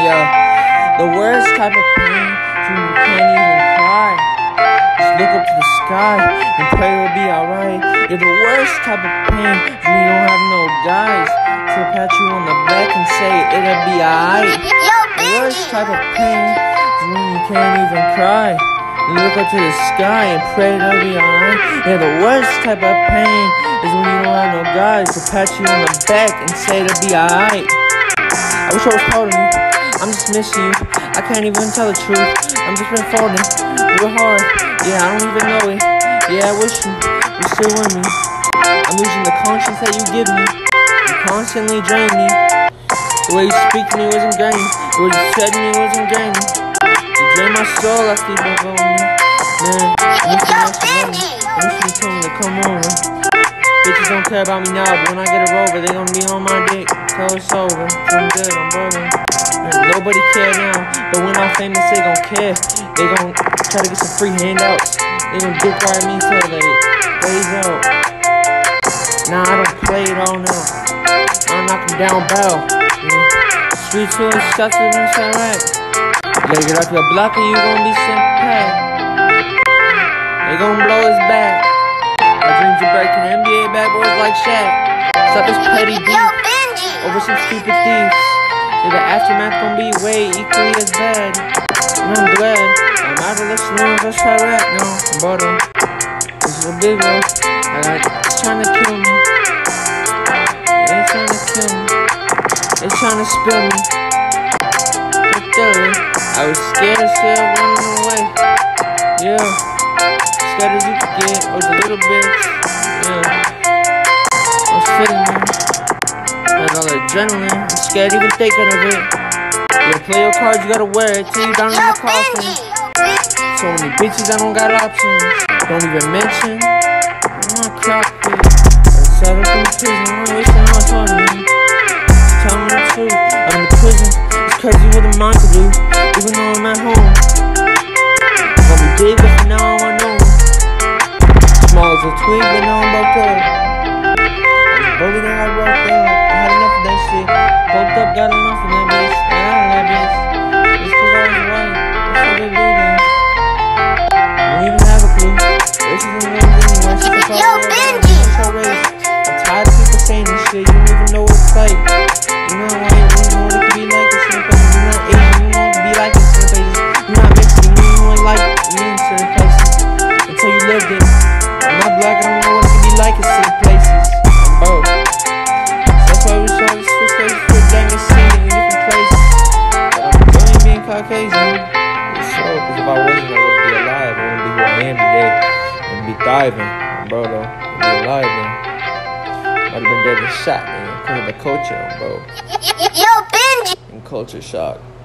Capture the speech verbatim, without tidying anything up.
Yeah, the worst type of pain is when you can't even cry. Just look up to the sky and pray it'll be alright. Yeah, the worst type of pain is when you don't have no guys to pat you on the back and say it'll be alright. The worst type of pain is when you can't even cry. You look up to the sky and pray it'll be alright. Yeah, the worst type of pain is when you don't have no guys to pat you on the back and say it'll be alright. I wish I was holding you. I'm just missing you. I can't even tell the truth. I'm just been folding real hard. Yeah, I don't even know it. Yeah, I wish you were still with me. I'm losing the conscience that you give me. You constantly drain me. The way you speak to me wasn't draining. The way you said to me wasn't draining. You drain my soul, I sleep over me. Man, I miss you next to me. I miss you telling me to come over. Bitches don't care about me now, but when I get her over, they gon' be on my dick. Tell it's over, I'm good, I'm broken. And nobody care now, but when I'm famous, they gon' care. They gon' try to get some free handouts. They gon' dick ride me till they blaze out. Nah, I don't play it all now. I knock them down bow. Yeah. Streets full of shots in the rack. You gotta get off your block or you gon' be sent back. They gon' blow his back. My dreams are breaking, N B A bad boys like Shaq. Stop this petty beef over some stupid thieves. Yeah, the aftermath gon' be way equally as bad. And I'm glad I'm out of this room, let's try rap now. But um, this is a big one. I got it's trying to kill me. Yeah, it's trying to kill me. It's trying to spill me. But there, I was scared of still running away. Yeah. Scared as you could get, I was a little bitch, yeah. I was feeling it, had all the adrenaline, I'm scared even thinking of it. You gotta play your cards, you gotta wear it till you down in the coffin. So many bitches, I don't got options. Don't even mention, I'm not crappy. I settled in prison, I'm wasting all this on me. Just tell me the truth, I'm in the prison, it's crazy what a mind can do, even though I'm at home. I'm gonna be big, but for now I wanna know. Small as a twig, but now I'm about to. I was bullied and I broke up. I had enough of that shit. Broke up, got enough of that bitch. I got that bitch. It's cause I was white. That's what they do then. I don't even have a clue. Racism is anyway. She's a problem. What's your race? I'm tired of people saying this shit. You don't even know what it's like. You're not white. You don't know what it can be like in certain places. You're not Asian. You don't know what it can be like in certain places. You're not Mexican. You don't know what it's like in certain places. Until you lived it. I'm not black, I don't know what it can be like in certain places. I'm both. So that's why we try to switch places for a dang and see in different places. But I'm enjoying being Caucasian. It's so, because if I wasn't, I wouldn't be alive. I wouldn't be who I am today. I wouldn't be thriving. Bro, though. I wouldn't be alive, man. I'd have been dead and shot, man. Because of the culture, bro. Yo, Benji! And culture shock.